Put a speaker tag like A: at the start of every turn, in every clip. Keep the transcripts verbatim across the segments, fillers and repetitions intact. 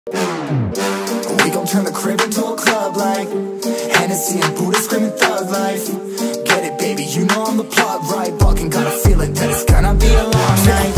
A: We gon' turn the crib into a club like Hennessy and Buddha screaming thug life. Get it, baby, you know I'm the plug, right? Fucking got a feeling that it's gonna be a long night.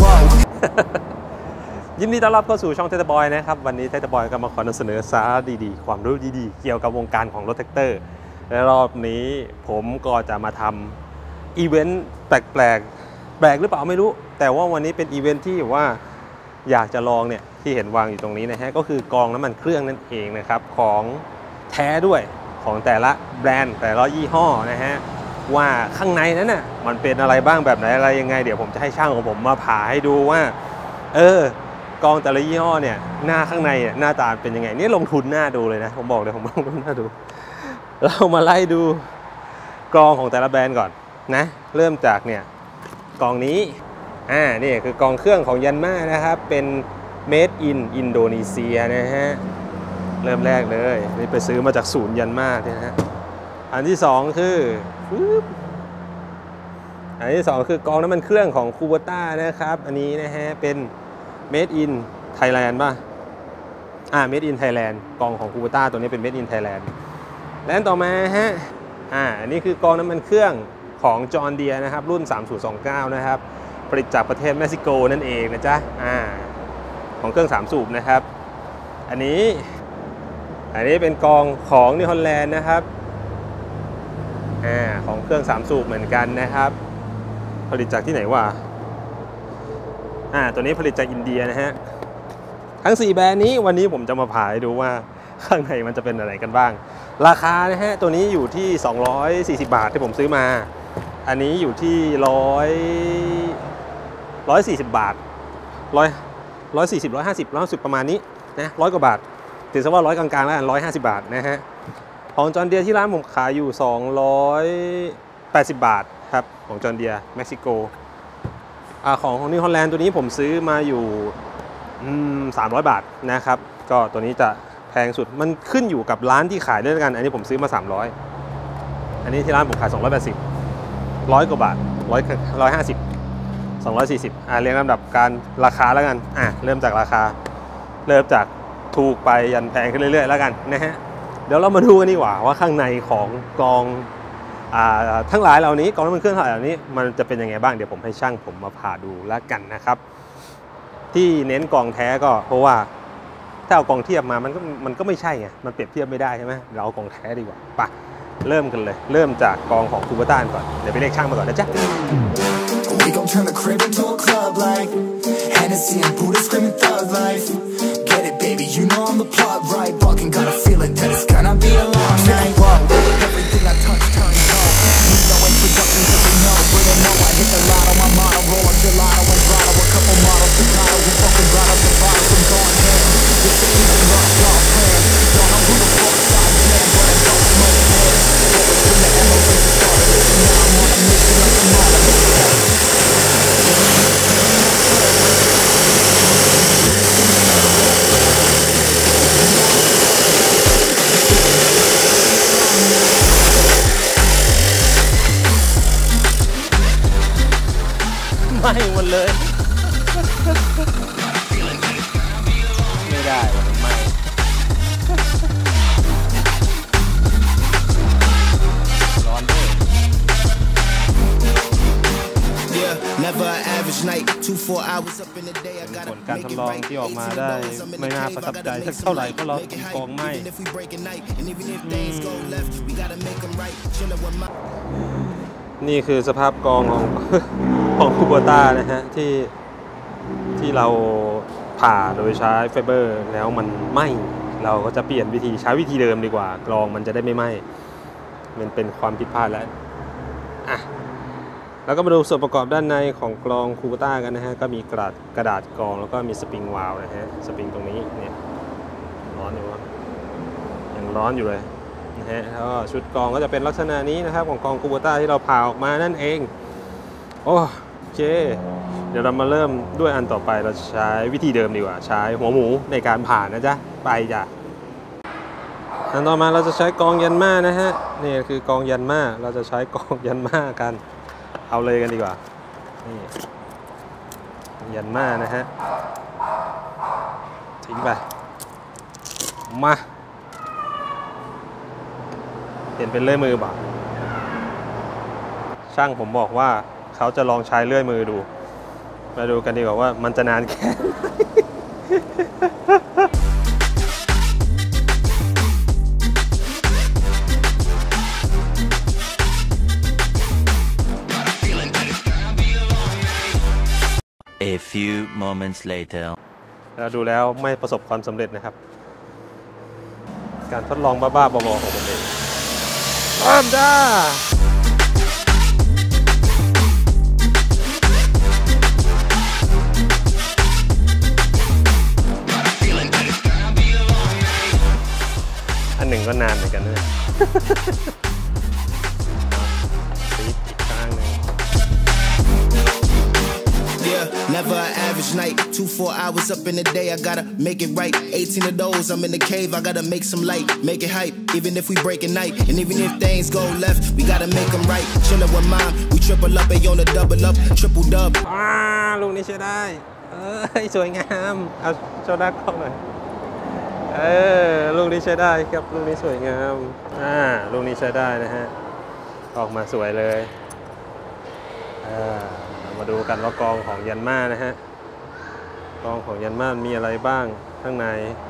B: ยินดีต้อนรับเข้าสู่ช่องเทสบอยนะครับวันนี้เทสบอยก็มาขอนำเสนอสาระดีๆความรู้ดีๆเกี่ยวกับวงการของรถแท็กเตอร์และรอบนี้ผมก็จะมาทำอีเวนต์แปลกๆแปลกหรือเปล่าไม่รู้แต่ว่าวันนี้เป็นอีเวนต์ที่ว่าอยากจะลองเนี่ยที่เห็นวางอยู่ตรงนี้นะฮะก็คือกองน้ำมันเครื่องนั่นเองนะครับของแท้ด้วยของแต่ละแบรนด์แต่ละยี่ห้อนะฮะว่าข้างในนั้นน่ะมันเป็นอะไรบ้างแบบไหนอะไรยังไงเดี๋ยวผมจะให้ช่างของผมมาผ่าให้ดูว่าเออกองแต่ละยี่ห้อเนี่ยหน้าข้างในหน้าตาเป็นยังไงนี่ลงทุนหน้าดูเลยนะผมบอกเลยผมลงทุนหน้าดูเรามาไล่ดูกองของแต่ละแบรนด์ก่อนนะเริ่มจากเนี่ยกองนี้อ่านี่คือกองเครื่องของยันมานะครับเป็น made in อินโดนีเซียนะฮะเริ่มแรกเลยนี่ไปซื้อมาจากศูนย์ยันมาเนี่ยนะฮะอันที่สองคืออันที่สองคือกองน้ำมันเครื่องของคูโบต้านะครับอันนี้นะฮะเป็น made in Thailand ป่ะอ่า made in Thailand กองของคูโบต้าตัวนี้เป็น made in Thailand และต่อมาฮะอ่าอันนี้คือกองน้ำมันเครื่องของจอห์นเดียร์นะครับรุ่นสามศูนย์สองเก้านะครับผลิตจากประเทศเม็กซิโกนั่นเองนะจ๊ะอ่าของเครื่องสามสูบนะครับอันนี้อันนี้เป็นกองของนิวฮอลแลนด์นะครับอ่าของเครื่องสามสูบเหมือนกันนะครับผลิตจากที่ไหนวะอ่าตัวนี้ผลิตจากอินเดียนะฮะทั้งสี่แบรนด์นี้วันนี้ผมจะมาผ่าให้ดูว่าข้างในมันจะเป็นอะไรกันบ้างราคานะฮะตัวนี้อยู่ที่สองร้อยสี่สิบบาทที่ผมซื้อมาอันนี้อยู่ที่ร้อยร้อยสี่สิบบาทร้อยร้อยสี่สิบร้อยห้าสิบร้อยสิบประมาณนี้นะร้อยกว่าบาทถือซะว่าร้อยกลางๆแล้วกันร้อยห้าสิบบาทนะฮะของจอห์นเดียร์ที่ร้านผมขายอยู่สองร้อยแปดสิบบาทครับของจอห์นเดียร์เม็กซิโกอ่าของของนิวฮอลแลนด์ตัวนี้ผมซื้อมาอยู่สามร้อยบาทนะครับก็ตัวนี้จะแพงสุดมันขึ้นอยู่กับร้านที่ขายด้วยกันอันนี้ผมซื้อมาสามร้อยอันนี้ที่ร้านผมขายสองร้อยแปดสิบร้อยกว่าบาทร้อยร้อยห้าสิบสองร้อยสี่สิบอ่าเรียงลำดับการราคาแล้วกันอ่ะเริ่มจากราคาเริ่มจากถูกไปยันแพงขึ้นเรื่อยๆแล้วกันนะฮะเดี๋ยวเรามาดูกันดีกว่าว่าข้างในของกองอ่าทั้งหลายเหล่านี้กองน้ำมันเครื่องทั้งหลายเหล่านี้มันจะเป็นยังไงบ้างเดี๋ยวผมให้ช่างผมมาผ่าดูแล้วกันนะครับที่เน้นกองแท้ก็เพราะว่าถ้าเอากองเทียบมามันก็มันก็ไม่ใช่ไงมันเปรียบเทียบไม่ได้ใช่ไหมเราเอากองแท้ดีกว่าไปเริ่มกันเลยเริ่มจากกองของคูโบต้าก่อนเดี๋ยวไปเรียกช่างมาก่อนนะจ๊ะ
A: We gon' turn the crib into a club like Hennessy and Buddha screaming thug life. Get it, baby, you know I'm the plug, right? Fucking got a feeling that it's gonna be a long night. Everything I touch turns gold. Need no introduction, cause they know, but they know I hit the lotto. My motto, roll a gelato and grotto. A couple models, Chicago, we fucking brought up the bottles. I'm going ham. This ain't even rough, y'all plan. Don't know who the fuck's I jam, but I don't smoke hands. Always bring the ammo since the start of this. Now I'm on a mission like a model.ไม่หมดเลยไม่ได้ไม่ร้อนด้วยผลการทดลองที่ออกมาได้ไม่น่าประทับใจสักเท่าไหร่ก็ร้อนกองไหม้นี่คือสภาพกองของของคูโบต้านะฮะที่ที่เราผ่าโดยใช้ไฟเบอร์แล้วมันไหม้เราก็จะเปลี่ยนวิธีใช้วิธีเดิมดีกว่ากรองมันจะได้ไม่ไหม้มันเป็นความผิดพลาดแล้วอ่ะแล้วก็มาดูส่วนประกอบด้านในของกรองคูโบต้ากันนะฮะก็มีกระดาษกระดาษกรองแล้วก็มีสปริงวาล์วนะฮะสปริงตรงนี้เนี่ยร้อนอยู่ยังร้อนอยู่เลยนะฮะแล้วก็ชุดกรองก็จะเป็นลักษณะนี้นะครับของกรองคูโบต้าที่เราผ่าออกมานั่นเองโอเคเดี๋ยวเรามาเริ่มด้วยอันต่อไปเราใช้วิธีเดิมดีกว่าใช้หัวหมูในการผ่านะจ๊ะไปจ้ะอันต่อมาเราจะใช้กองยันมานะฮะนี่คือกองยันมาเราจะใช้กองยันมากันเอาเลยกันดีกว่านี่ยันมานะฮะทิ้งไป
B: มาเห็นเป็นเลื่อยมือบ่าช่างผมบอกว่าเขาจะลองใช้เลื่อยมือดูมาดูกันดีกว่าว่ามันจะนานแค่ไหน
C: A few moments later
B: แล้วดูแล้วไม่ประสบความสำเร็จนะครับ การทดลองบ้าๆบอๆของผมเองเริ่มจ้าอันหนึ่งก็นานเหมือนกันนะอีกข้างหนึ่ง
D: Never an average night. Two, four hours up in the day, I gotta make it right. eighteen of those, I'm in the cave, I gotta make some light, make it hype. Even if we break at night, and even if things go left, we gotta make them right. Chillin' with mom, we triple up, they on the double up, triple dub.
B: อ่าลูกนี้ใช้ได้เอ้ยสวยงามเอาโชว์ด้านกล้องหน่อยเออลูกนี้ใช้ได้ครับลูกนี้สวยงามอ่าลูกนี้ใช้ได้นะฮะออกมาสวยเลยอ่ามาดูกันว่ากองของยันมานะฮะกองของยันมามีอะไรบ้างข้างใน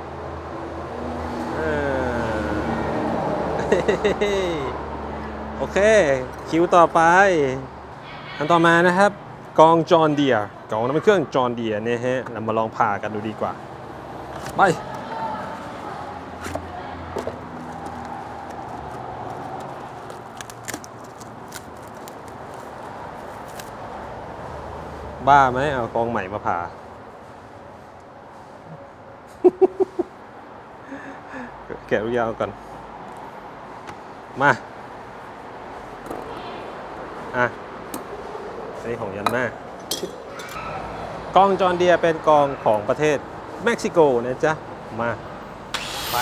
B: โอเคคิวต่อไปอันต่อมานะครับกองจอห์นเดียร์กองน้ำมันเครื่องจอห์นเดียร์เนี่ยฮะเรามาลองผ่ากันดูดีกว่าไปบ้าไหมเอากองใหม่มาผ่า แกะลูกยาวก่อนมาอ่ะอันนี้ของยันมากองจอห์นเดียร์เป็นกองของประเทศเม็กซิโกนะจ๊ะมาไป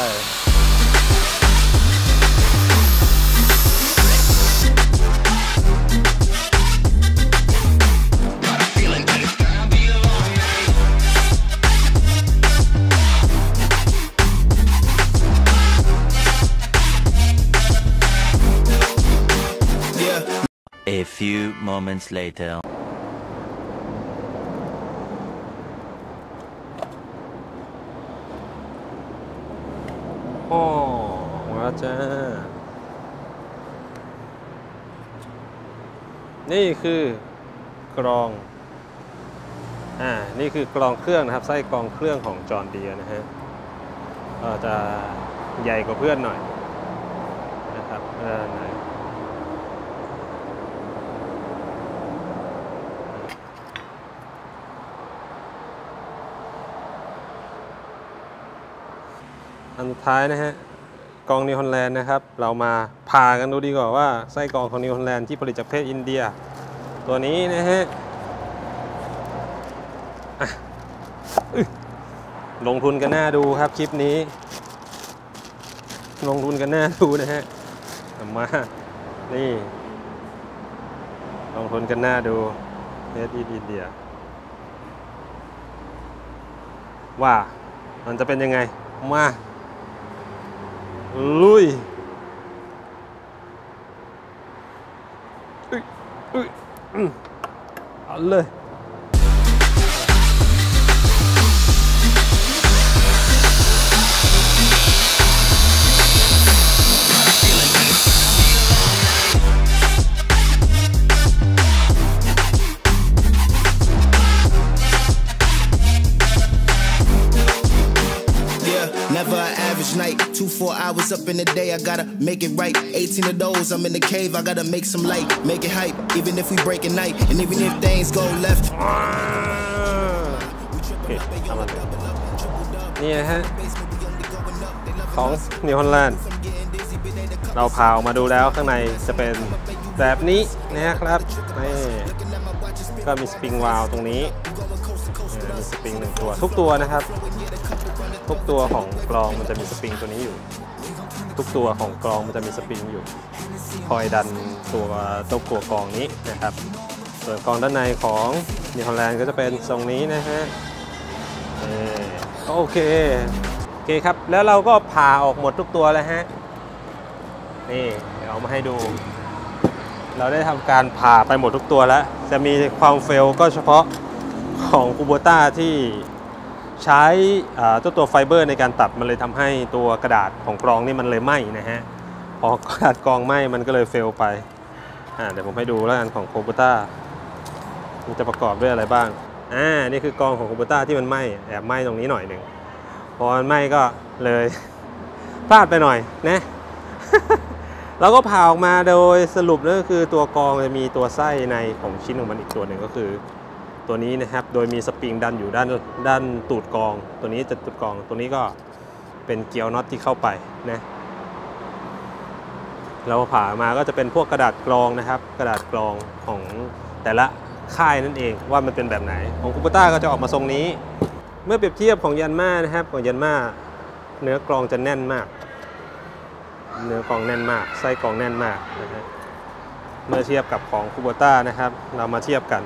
C: A few moments later
B: โอ้มาจ้านี่คือกรองอ่านี่คือกรองเครื่องนะครับไส้กรองเครื่องของจอห์นเดียร์นะฮะก็จะใหญ่กว่าเพื่อนหน่อยนะครับเออไหนอันสุดท้ายนะฮะกองนิวฮอลแลนด์นะครับเรามาผ่ากันดูดีกว่าว่าไส้กรองของนิวฮอลแลนด์ที่ผลิตจากประเทศอินเดียตัวนี้นะฮะลงทุนกันหน้าดูครับคลิปนี้ลงทุนกันหน้าดูนะฮะมานี่ลงทุนกันหน้าดูประเทศอินเดียว่ามันจะเป็นยังไงมาลุยเอาเลย
D: Never an average night. Two, four hours up in the day, I gotta make it right. eighteen of those, I'm in the cave, I gotta make some light, make it hype. Even if we break at night, and even if things go left.
B: นี่ฮะของนิวฮอลแลนด์เราพาออกมาดูแล้วข้างในจะเป็นแบบนี้นะครับนี่ก็มีสปริงวาล์วตรงนี้มีสปริงหนึ่งตัวทุกตัวนะครับทุกตัวของกรองมันจะมีสปริงตัวนี้อยู่ทุกตัวของกรองมันจะมีสปริงอยู่คอยดันตัวตัวกลัวกรองนี้นะครับส่วนกรองด้านในของนิวฮอลแลนด์ก็จะเป็นทรงนี้นะฮะโอเคเคครับแล้วเราก็ผ่าออกหมดทุกตัวแล้วฮะนี่เดี๋ยวเอามาให้ดูเราได้ทำการผ่าไปหมดทุกตัวแล้วจะมีความเฟลก็เฉพาะของคูโบต้าที่ใช้ตัวตัวไฟเบอร์ในการตัดมันเลยทำให้ตัวกระดาษของกรองนี่มันเลยไหม้นะฮะพอกระดาษกรองไหม้มันก็เลยเฟลไปอ่าเดี๋ยวผมให้ดูแล้วกันของคูโบต้ามันจะประกอบด้วยอะไรบ้างอ่านี่คือกรองของคูโบต้าที่มันไหม้แอบไหม้ตรงนี้หน่อยหนึ่งพอมันไหม้ก็เลยพลาดไปหน่อยนะ เราก็ผ่าออกมาโดยสรุปนั่นก็คือตัวกรองจะมีตัวไส้ในของชิ้นของมันอีกตัวหนึ่งก็คือตัวนี้นะครับโดยมีสปริงดันอยู่ด้านด้านตูดกรองตัวนี้จะตูดกรองตัวนี้ก็เป็นเกลียวน็อตที่เข้าไปนะเราผ่ามาก็จะเป็นพวกกระดาษกรองนะครับกระดาษกรองของแต่ละค่ายนั่นเองว่ามันเป็นแบบไหนของคูโบต้าก็จะออกมาทรงนี้เมื่อเปรียบเทียบของยันมานะครับของยันมาเนื้อกรองจะแน่นมากเนื้อกรองแน่นมากไส้กรองแน่นมากนะฮะเมื่อเทียบกับของคูโบต้านะครับเรามาเทียบกัน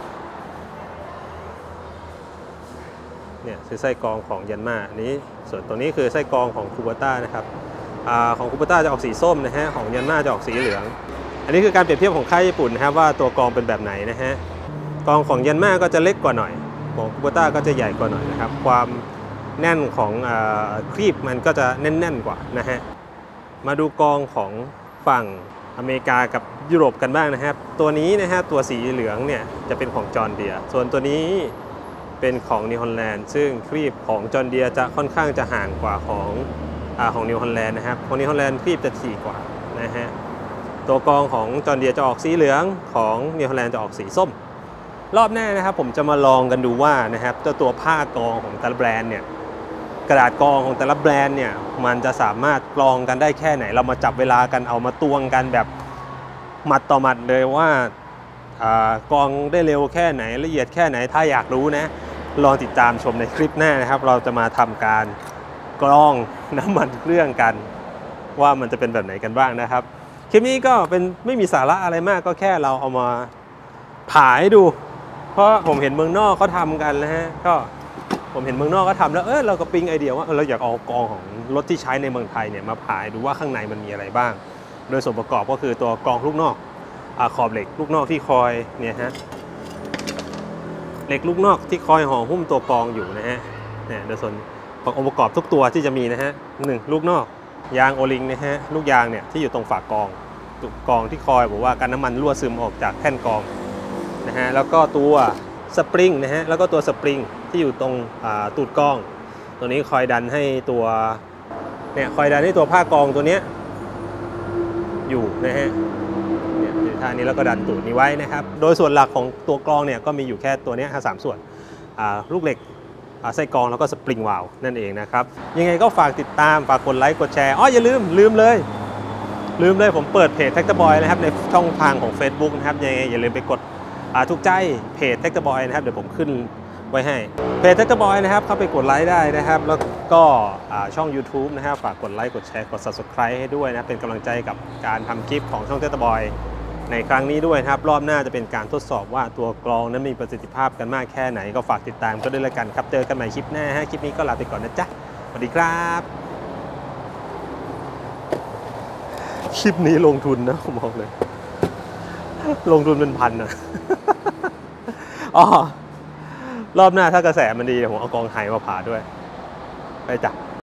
B: เนี่ยคือไส้กรองของยันมานี้ส่วนตัวนี้คือไส้กรองของคูโบต้านะครับอของคูโบต้าจะออกสีส้มนะฮะของยันมาจะออกสีเหลืองอันนี้คือการเปรียบเทียบของค่ายญี่ปุ่นนะครับว่าตัวกรองเป็นแบบไหนนะฮะกรองของยันมาก็จะเล็กกว่าหน่อยของคูโบต้าก็จะใหญ่กว่าหน่อยนะครับความแน่นของอครีบมันก็จะแน่นๆกว่านะฮะมาดูกรองของฝั่งอเมริกากับยุโรปกันบ้างนะครับตัวนี้นะฮะตัวสีเหลืองเนี่ยจะเป็นของจอห์นเดียร์ส่วนตัวนี้เป็นของนิวฮอลแลนด์ซึ่งครีบของจอห์นเดียร์จะค่อนข้างจะห่างกว่าของอ่าของนิวฮอลแลนด์นะครับของนิวฮอลแลนด์ครีบจะถี่กว่านะฮะตัวกรองของจอห์นเดียร์จะออกสีเหลืองของนิวฮอลแลนด์จะออกสีส้มรอบหน้านะครับผมจะมาลองกันดูว่านะครับตัวตัวผ้ากรองของแต่ละแบรนด์เนี่ยกระดาษกรองของแต่ละแบรนด์เนี่ยมันจะสามารถกรองกันได้แค่ไหนเรามาจับเวลากันเอามาตวงกันแบบหมัดต่อหมัดเลยว่ากรองได้เร็วแค่ไหนละเอียดแค่ไหนถ้าอยากรู้นะลองติดตามชมในคลิปหน้านะครับเราจะมาทำการกรองน้ำมันเครื่องกันว่ามันจะเป็นแบบไหนกันบ้างนะครับคลิปนี้ก็เป็นไม่มีสาระอะไรมากก็แค่เราเอามาผ่าให้ดูเพราะผมเห็นเมืองนอกเขาทำกันนะฮะก็ผมเห็นเมืองนอกเขาทำแล้วเออเราก็ปิ๊งไอเดียว่าเราอยากเอากรองของรถที่ใช้ในเมืองไทยเนี่ยมาผ่าดูว่าข้างในมันมีอะไรบ้างโดยส่วนประกอบก็คือตัวกรองลูกนอกอขอบเหล็กลูกนอกที่คอยเนี่ยฮะเหล็กลูกนอกที่คอยห่อหุ้มตัวกรองอยู่นะฮะเนี่ยโดยส่วนองค์ประกอบทุกตัวที่จะมีนะฮะหนึ่งลูกนอกยางโอลิงนะฮะลูกยางเนี่ยที่อยู่ตรงฝากรองกรองที่คอยบอกว่าการน้ำมันรั่วซึมออกจากแท่นกรองนะฮะแล้วก็ตัวสปริงนะฮะแล้วก็ตัวสปริงที่อยู่ตรงตูดกรองตัวนี้คอยดันให้ตัวเนี่ยคอยดันให้ตัวผ้ากรองตัวเนี้ยอยู่นะฮะเนี่ยท่านี้แล้วก็ดันตูดนี้ไว้นะครับโดยส่วนหลักของตัวกรองเนี่ยก็มีอยู่แค่ตัวนี้สามส่วนลูกเหล็กไส้กรองแล้วก็สปริงวาล์วนั่นเองนะครับยังไงก็ฝากติดตามฝากกดไลค์กดแชร์อ๋ออย่าลืมลืมเลยลืมเลยผมเปิดเพจ Tractor Boy นะครับในช่องทางของ Facebook นะครับยังไงอย่าลืมไปกดถูกใจเพจ Tractor Boy นะครับเดี๋ยวผมขึ้นไว้ให้เพจ Tractor Boy นะครับเข้าไปกดไลค์ได้นะครับแล้วก็ช่อง YouTube นะครับฝากกดไลค์กดแชร์กด Subscribe ให้ด้วยนะเป็นกำลังใจกับการทำคลิปของช่อง Tractor Boy ในครั้งนี้ด้วยครับรอบหน้าจะเป็นการทดสอบว่าตัวกรองนั้นมีประสิทธิภาพกันมากแค่ไหนก็ฝากติดตามก็ด้วยละกันครับเจอกันใหม่คลิปหน้าฮะคลิปนี้ก็ลาไปก่อนนะจ๊ะสวัสดีครับคลิปนี้ลงทุนนะผมบอกเลยลงทุนเป็นพันนะอ๋อรอบหน้าถ้ากระแสมันดีผมเอากองไฮมาผ่าด้วยไปจ้ะ